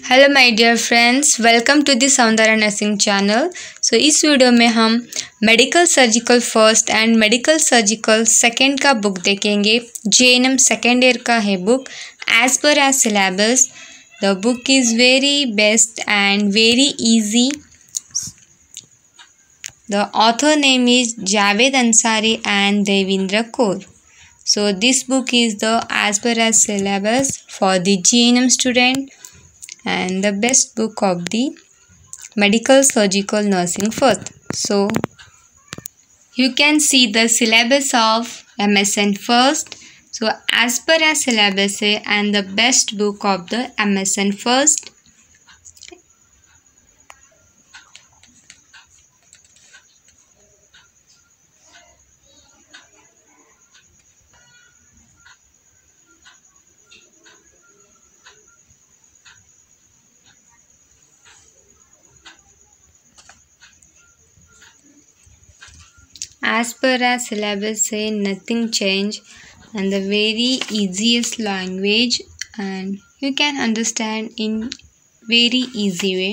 Hello my dear friends, welcome to the Saundarya nursing channel. So इस video में हम medical surgical first and medical surgical second का book देखेंगे। JNM second year का है book. As per as syllabus the book is very best and very easy. The author name is Javed Ansari and Devendra Kaur. So this book is the as per as syllabus for the GNM student and the best book of the medical surgical nursing first. So you can see the syllabus of MSN first. So as per as syllabus है and the best book of the MSN first. As per as syllabus say nothing change and the very easiest language and you can understand in very easy way.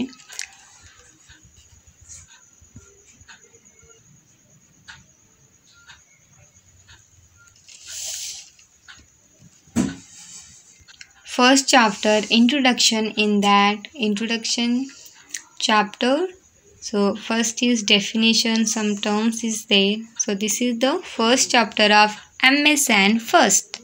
First chapter introduction. In that introduction chapter, so first is definition, some terms is there. So this is the first chapter of MSN first.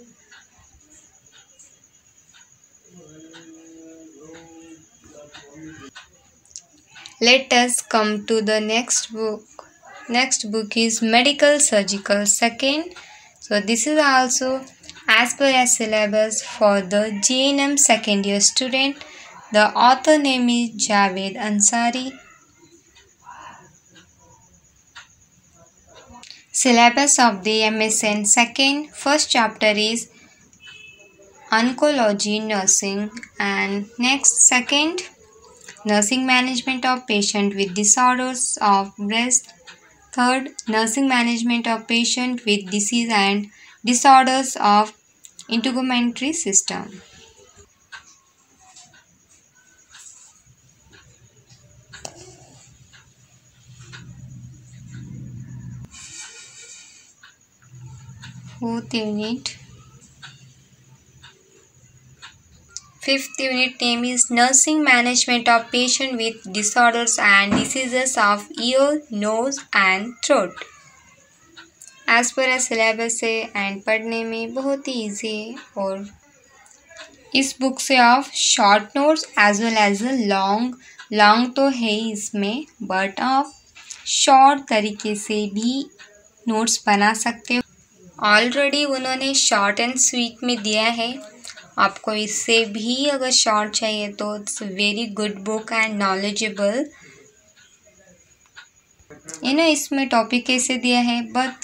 Let us come to the next book. Next book is medical surgical second. So this is also as per as syllabus for the GNM second year student. The author name is Javed Ansari. Syllabus of the MSN second. First chapter is oncology nursing and next second nursing management of patient with disorders of breast. Third, nursing management of patient with disease and disorders of integumentary system. Fourth unit. Fifth unit name is nursing management of patient with disorders and diseases of ear, nose and throat. As per as syllabus है and पढ़ने में बहुत ही easy है और इस book से आप short notes as well as long तो है ही इसमें, बट आप शॉर्ट तरीके से भी नोट्स बना सकते हो। ऑलरेडी उन्होंने शॉर्ट एंड स्वीट में दिया है, आपको इससे भी अगर शॉर्ट चाहिए तो it's very good book and knowledgeable. इसमें टॉपिक कैसे दिया है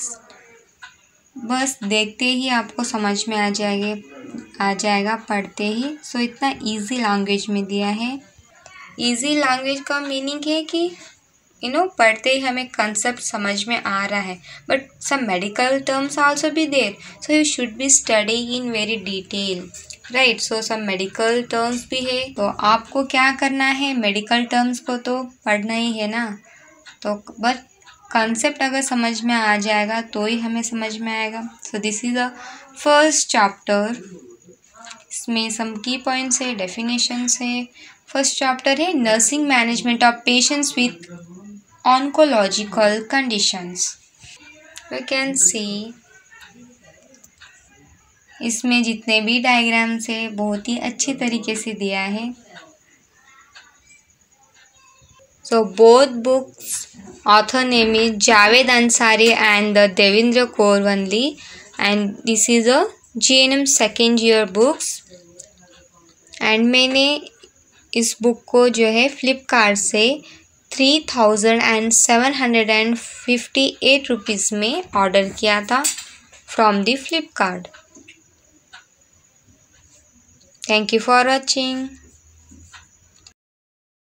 बस देखते ही आपको समझ में आ जाएगा पढ़ते ही। सो इतना इजी लैंग्वेज में दिया है। इजी लैंग्वेज का मीनिंग है कि पढ़ते ही हमें कंसेप्ट समझ में आ रहा है, but some medical terms also be there, so you should be study in very detail, right. So some medical terms भी है, तो आपको क्या करना है, मेडिकल टर्म्स को तो पढ़ना ही है ना, तो बट कंसेप्ट अगर समझ में आ जाएगा तो ही हमें समझ में आएगा। So this is the first chapter. इसमें सम की पॉइंट्स है, डेफिनेशंस है। फर्स्ट चैप्टर है nursing management of patients with oncological conditions. You can see इसमें जितने भी डायग्राम्स है बहुत ही अच्छे तरीके से दिया है। So both books author name is Javed Ansari and the Devendra Kaur only, and this is a GNM second year books. and मैंने इस बुक को जो है फ्लिपकार्ट से 3758 रुपीज़ में ऑर्डर किया था from the Flipkart. Thank you for watching.